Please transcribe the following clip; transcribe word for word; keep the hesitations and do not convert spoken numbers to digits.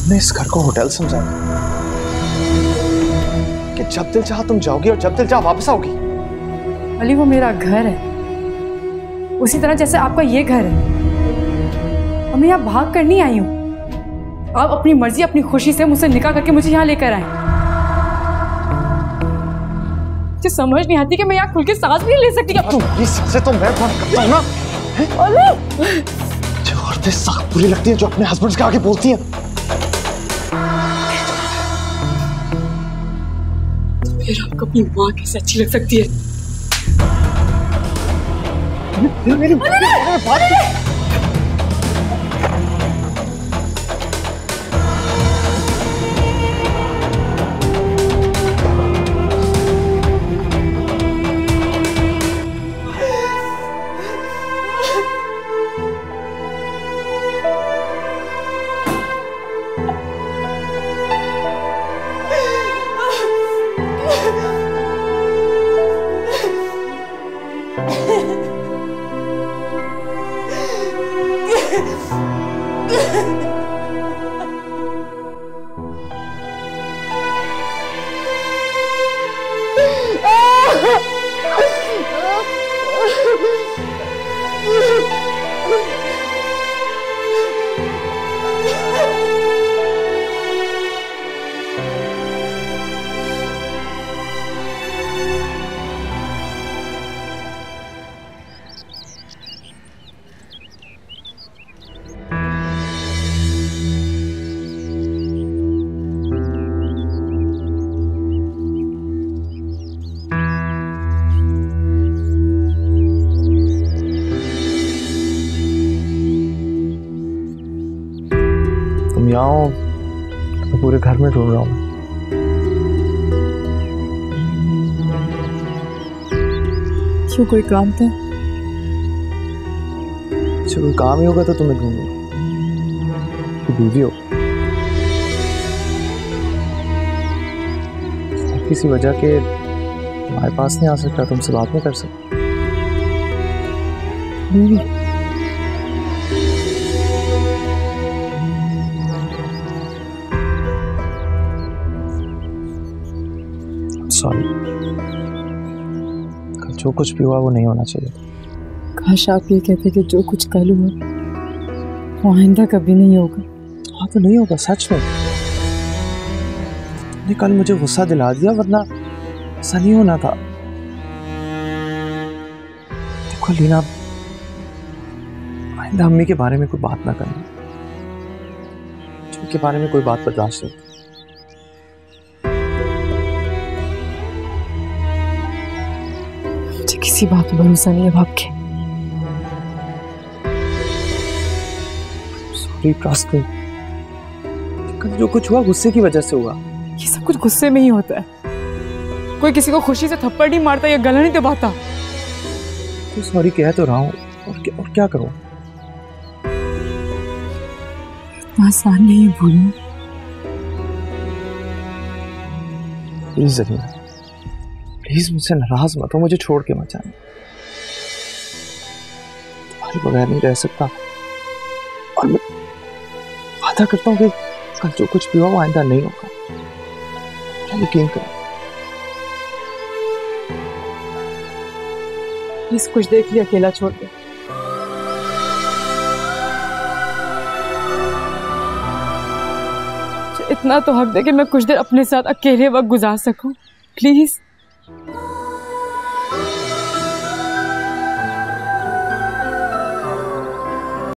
तुमने इस घर को होटल समझा कि जब दिल चाहा तुम जाओगी और जब दिल चाहा वापस आओगी। अली वो मेरा घर है, उसी तरह जैसे आपका ये घर है। और मैं यहाँ भाग कर नहीं आई हूँ। आप अपनी मर्जी अपनी खुशी से मुझसे निकाह करके मुझे यहाँ लेकर आए। मुझे समझ नहीं आती कि मैं यहाँ खुल के सांस भी नहीं ले सकती। ये सांसें तो मैं बंद करता हूँ ना। अली जो औरतें सख्त बुरी लगती हैं जो अपने हस्बैंड के आगे बोलती हैं। तो फिर आपको अपनी माँ कैसे अच्छी लग सकती है? मेरी मेरी बात आओ तो पूरे घर में ढूंढ रहा हूँ। क्यों, कोई काम था? अच्छा कोई काम ही होगा तो तुम्हें ढूंढूंगा। तो बीवी हो, किसी वजह के तुम्हारे पास नहीं आ सकता, तुमसे बात नहीं कर सकता। बीवी सॉरी, जो कुछ भी हुआ वो नहीं होना चाहिए। काश आप ये कहते कि जो कुछ कल हुआ वो आइंदा कभी नहीं होगा। हाँ तो नहीं होगा, सच में। तुमने कल मुझे गुस्सा दिला दिया, वरना ऐसा नहीं होना था। देखो लीना, आइंदा अम्मी के बारे में कोई बात ना करना, उनके बारे में कोई बात बर्दाश्त नहीं। किसी बात पर भरोसा नहीं है आपके। Sorry, trust me. कल जो कुछ हुआ गुस्से की वजह से हुआ। ये सब कुछ गुस्से में ही होता है। कोई किसी को खुशी से थप्पड़ नहीं मारता या गला नहीं दबाता। तो सॉरी कह तो रहा हूँ, और क्या और क्या करूँ? इतना आसान नहीं भूलना। प्लीज जरीना, प्लीज मुझसे नाराज मत हो, मुझे छोड़ के मत जाना। तुम्हारे बगैर नहीं रह सकता, और मैं वादा करता हूँ कि कल जो कुछ भी हुआ वो आइंदा नहीं होगा। यकीन करो। प्लीज कुछ देर के लिए अकेला छोड़ दे। इतना तो हक दे कि मैं कुछ देर अपने साथ अकेले वक्त गुजार सकूं, प्लीज।